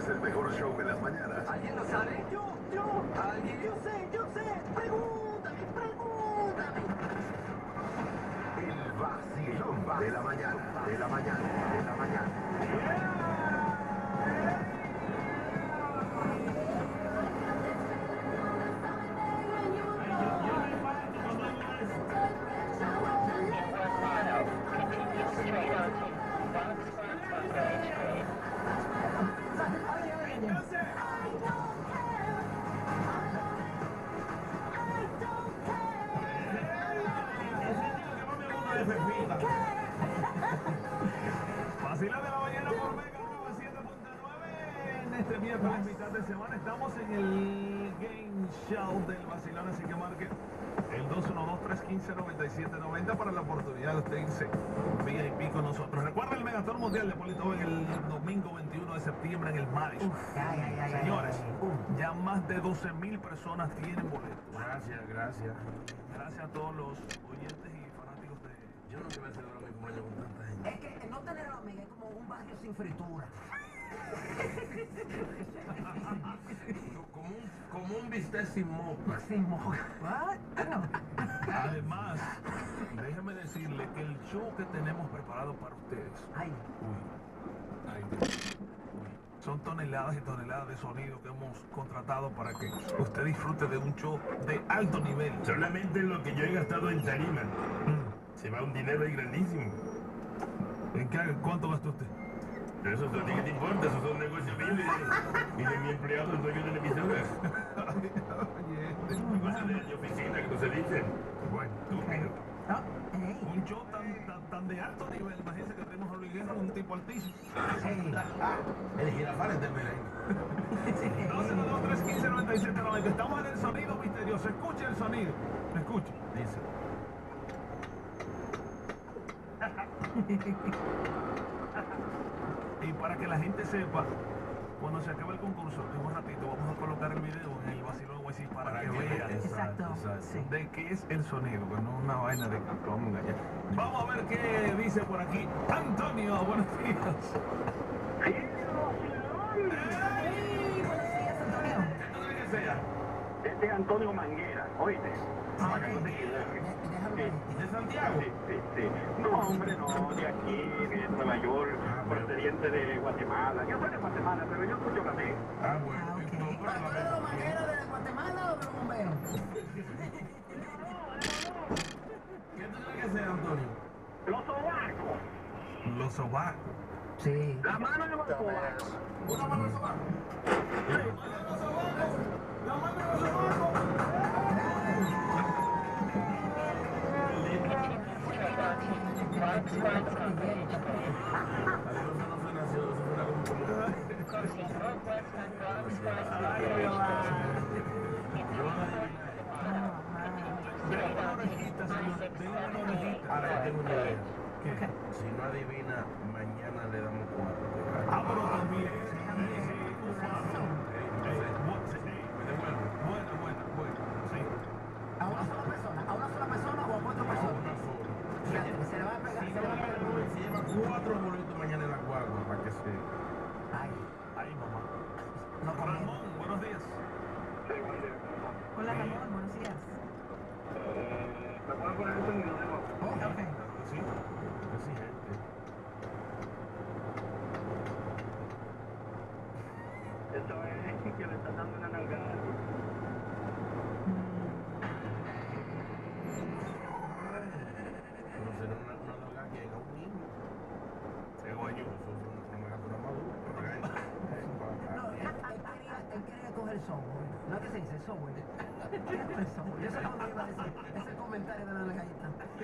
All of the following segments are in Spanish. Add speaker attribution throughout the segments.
Speaker 1: el mejor show de las mañanas.
Speaker 2: ¿Alguien lo sabe? Yo. ¿Alguien? Yo sé. Pregúntame.
Speaker 1: El vacilón de la mañana.
Speaker 3: Vacilón de la mañana por Mega 97.9. En este miércoles, mitad de semana, estamos en el Game Show del Vacilón, así que marque el 212-315-9790 para la oportunidad de usted irse VIP con nosotros. Recuerda el Megatón Mundial de Polito en el domingo 21 de septiembre en el Madison. Señores, ya más de 12,000 personas tienen boletos.
Speaker 4: Gracias.
Speaker 3: Gracias a todos los oyentes y fanáticos de...
Speaker 4: Yo no te voy a celebrar mi cumpleaños con tanta gente.
Speaker 2: Es que no tener amiga es como un barrio sin fritura.
Speaker 4: Como un bistec sin moca.
Speaker 2: Sin moja.
Speaker 3: Además, déjeme decirle que el show que tenemos preparado para ustedes...
Speaker 2: Ay.
Speaker 3: Son toneladas y toneladas de sonido que hemos contratado para que usted disfrute de un show de alto nivel.
Speaker 4: Solamente lo que yo he gastado en tarima. Se va un dinero ahí grandísimo.
Speaker 3: ¿Cuánto gastó usted?
Speaker 4: Pero eso a ti que te importa, esos son negocios míos y de mi empleado, el dueño de la emisora. Cosas de oficina que no se dicen.
Speaker 3: Bueno, tú mira.
Speaker 2: Hey.
Speaker 3: Un show tan de alto nivel, imagínense que tenemos a Luis Guerra, un tipo altísimo.
Speaker 4: El Girafales de Merengue.
Speaker 3: 212-315-9790. Estamos en el sonido misterioso. Escuche el sonido. Escuche.
Speaker 4: Dice.
Speaker 3: Y para que la gente sepa, cuando se acabe el concurso, en un ratito vamos a colocar el video en el Vacilón Guaysi para que vean
Speaker 2: Exacto. Sí.
Speaker 3: de qué es el sonido, que no es una vaina de que ponga ya. Vamos a ver qué dice por aquí Antonio. Buenos días.
Speaker 2: ¡Ey! Buenos días, Antonio.
Speaker 3: ¿Qué tú crees que sea?
Speaker 5: Este es Antonio Manguera, oíste. Para que no te equivoques.
Speaker 2: Déjalo
Speaker 5: Sí.
Speaker 2: ahí.
Speaker 4: ¿De Santiago?
Speaker 5: Sí. No, hombre, no, de aquí, de Nueva York, procedente de Guatemala. Yo soy de Guatemala, pero yo escucho también.
Speaker 4: Ah, bueno.
Speaker 2: Ah, ok.
Speaker 4: No, pero
Speaker 2: ¿Para
Speaker 4: la
Speaker 2: todos los mangueros de Guatemala o de los bomberos?
Speaker 4: ¿Qué tú crees que sea, Antonio?
Speaker 5: Los sobacos.
Speaker 3: Los sobacos.
Speaker 2: Sí.
Speaker 5: La mano de los sobacos.
Speaker 4: ¿Una mano de sobaco?
Speaker 3: ¡La mano de los sobacos!
Speaker 4: Ahora yo tengo una idea.
Speaker 3: ¿Qué?
Speaker 4: Si no adivina, mañana le damos 4.
Speaker 3: Ah, pero también. Bueno, sí.
Speaker 2: ¿A una sola persona? ¿A una sola persona o a cuatro personas? Fíjate, se le va a pegar. Se le va a pegar.
Speaker 4: Si lleva 4 boletos mañana en la guagua, para que se...
Speaker 2: Ay,
Speaker 3: Ahí, mamá.
Speaker 2: no comiendo.
Speaker 3: Ramón, buenos días.
Speaker 2: Hola, Ramón, buenos días.
Speaker 5: ¿Me puedo poner un sonido de nuevo?
Speaker 2: Oh, ok.
Speaker 3: Sí.
Speaker 4: Exigente.
Speaker 5: Eso es que le estás dando una nalgada.
Speaker 4: Pero será una droga que llega a un niño.
Speaker 3: Se guayó.
Speaker 4: Eso es una megatura madura.
Speaker 2: No, él quería coger el software. No es que se dice el software. El software. Yo sé cómo iba a decir ese comentario de la nalgadita.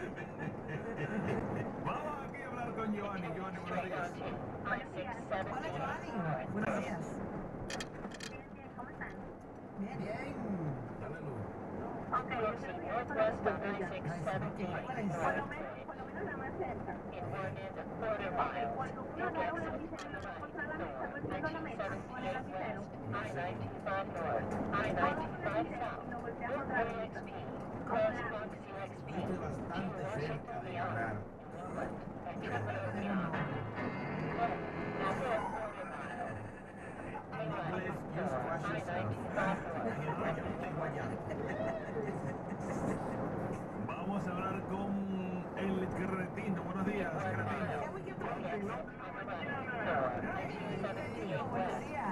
Speaker 3: Vamos aquí a hablar con Giovanni. Giovanni, buenos días.
Speaker 2: Hola, Giovanni. Buenos días.
Speaker 6: ¿Cómo están?
Speaker 2: Bien.
Speaker 4: Dale luz.
Speaker 6: Ok, sí, Northwest of 9617. Por lo menos la más cerca. Cuando uno agarra una bici en la pasada mesa, pues viendo la mesa, con el lapicero, lo volteamos otra vez.
Speaker 4: Estoy bastante cerca de ganar.
Speaker 3: Vamos a hablar con el cretino. Buenos días, cretino.
Speaker 2: Buenos días.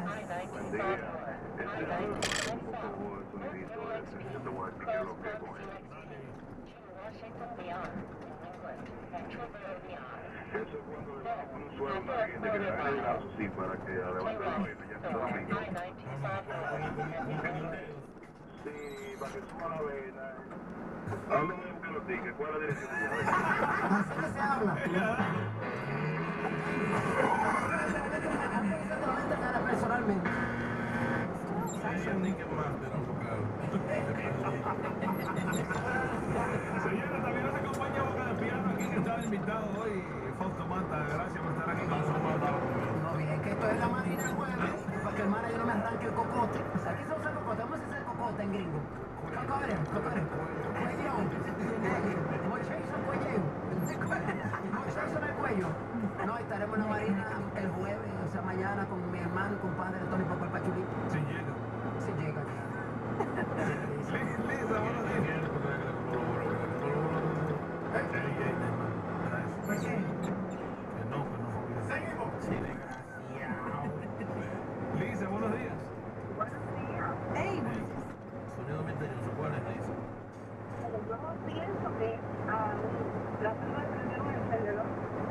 Speaker 6: Washington beyond, England, Triple beyond.
Speaker 1: Eso es cuando le damos un sueldo a la gente que le da el brazo, sí, para que levante la vena. Ya está domingo. Sí, para que suba la vena. Háblame de buscar los tickets. ¿Cuál es la dirección de ella?
Speaker 2: Así que se habla. Antes se te lo mete cara personalmente.
Speaker 3: Señora, también nos acompaña Boca de Piano aquí que está invitado hoy. Fausto Mata, gracias por estar aquí con nosotros.
Speaker 2: No, bien, que esto es la marina el jueves, para que el manager no me arranque el cocote. O sea, aquí se usa el cocote, vamos a hacer cocote en gringo. Cocote, cuellón. Mocheizo, cuellón. Mocheizo en el cuello. No, estaremos en la marina el jueves, o sea, mañana con mi hermano y compadre Tony Poco el Pachulito.
Speaker 3: Si llega.
Speaker 2: Si llega.
Speaker 3: Lisa, buenos días.
Speaker 2: ¿Por qué?
Speaker 3: No.
Speaker 1: Seguimos.
Speaker 3: Lisa, buenos días.
Speaker 2: ¡Ey!
Speaker 4: Sonido misterioso, ¿cuál es, Lisa?
Speaker 6: Yo pienso que la persona que prendieron el encendedor.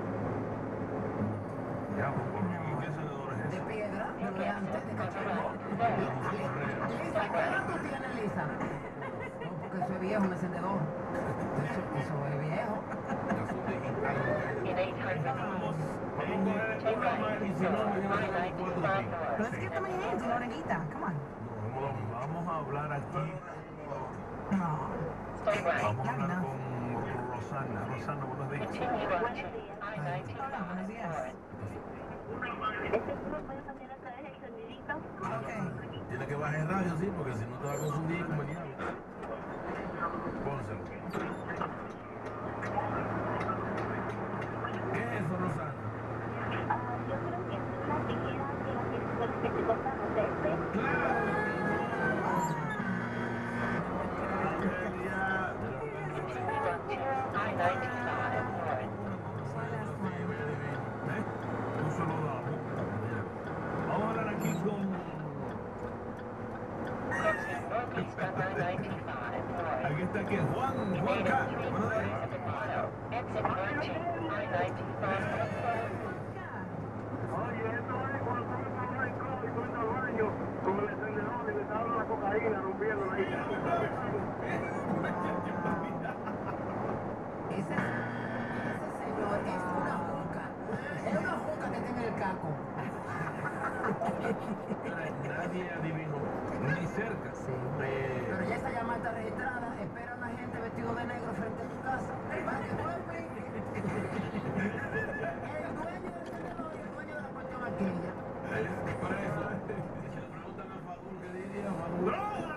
Speaker 3: Ya, ¿y qué encendedor es
Speaker 2: De
Speaker 3: ese?
Speaker 2: piedra, de lo de antes, de cachorro. Lisa, ¿qué edad tú tienes, Lisa? No, porque eso es viejo, un encendedor. Eso es viejo.
Speaker 6: In 800
Speaker 3: Vamos
Speaker 6: miles.
Speaker 3: a coger una más y si no, mañana tenemos 4 tickets.
Speaker 7: Let's get them hands, Lorenita. Come on.
Speaker 3: Vamos a hablar aquí.
Speaker 7: No.
Speaker 6: Stay right.
Speaker 3: Vamos a hablar con Rosana. Rosana, buenos días.
Speaker 6: Continue on to
Speaker 7: Hola, buenos días.
Speaker 6: I-95 north. ¿Este grupo puede hacer otra vez el sonidito?
Speaker 7: Ok.
Speaker 4: Tiene que bajar el radio, sí, porque si no te va a confundir como el diablo. Pónselo. ¿Qué es eso, Rosana?
Speaker 6: Yo creo que es una tijera de las que se cortan los dedos. I-95 north.
Speaker 3: Un solo dado. Vamos a hablar aquí con
Speaker 6: Continue northeast on I-95 north.
Speaker 3: aquí está aquí Juan K. Buenos días.
Speaker 6: Exit 14, I-95 north.
Speaker 5: Oye, esto es cuando tú me pones en codo y tú entras al baño con el encendedor y le está dando la cocaína, rompiéndola ahí.
Speaker 2: Ese señor es una juca. Es una juca que tiene el caco.
Speaker 4: Nadie adivinó.
Speaker 3: Ni cerca.
Speaker 2: Sí. Pero ya esa llamada está registrada. Espera a una gente vestido de negro frente a tu casa. Para que tú expliques. El dueño del encendedor y el dueño de la cuestión aquella.
Speaker 4: Por eso, si le preguntan a Fadul, ¿qué diría? Fadul.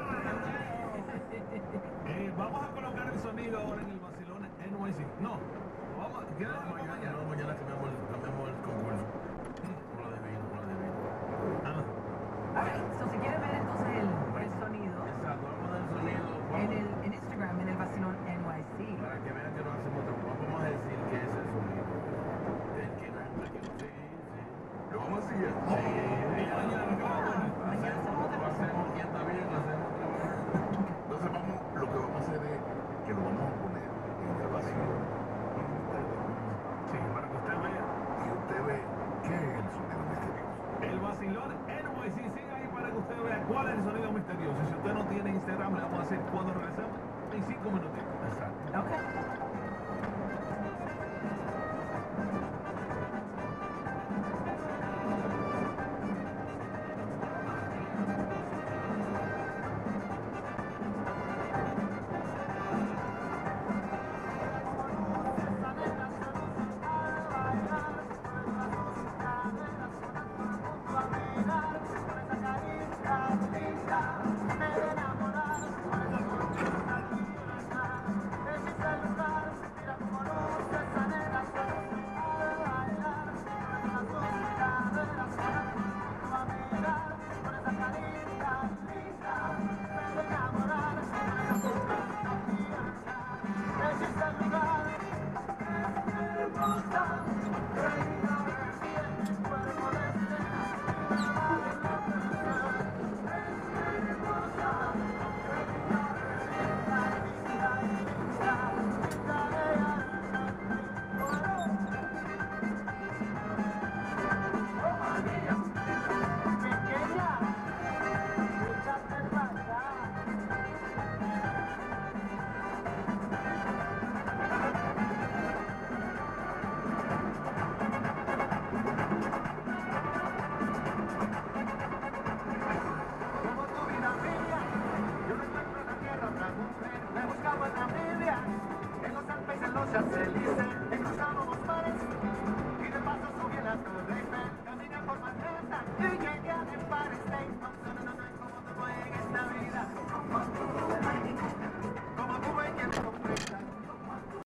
Speaker 3: Vamos a colocar el sonido ahora en el vacilón NYC. No. Vamos, ¿quieres
Speaker 4: No,
Speaker 3: dejarlo
Speaker 4: mañana,
Speaker 3: mañana?
Speaker 4: no, mañana cambiamos el concurso. No lo adivino.
Speaker 3: Ah,
Speaker 7: Alright, so si quieren ver entonces el sonido
Speaker 4: Exacto, vamos a dar el sonido.
Speaker 7: en Instagram, en el vacilón NYC.
Speaker 4: Para que vean que no hacemos trampa, vamos a decir que es el sonido. El que no es sí.
Speaker 1: ¿Lo vamos a seguir?
Speaker 4: Sí,
Speaker 3: mañana lo que vamos a poner.
Speaker 4: lo hacemos, quien está bien, lo hacemos otra vez.
Speaker 1: Entonces lo que vamos a hacer es que lo vamos a poner en el vacío.
Speaker 3: sí, para que usted vea.
Speaker 1: Y usted ve qué es el sonido misterioso.
Speaker 3: El vacilón NYC, siga ahí para que usted vea cuál es el sonido misterioso. Si usted no tiene Instagram, le vamos a decir cuando regresemos en 5 minutitos.
Speaker 4: Exacto.
Speaker 7: Ok.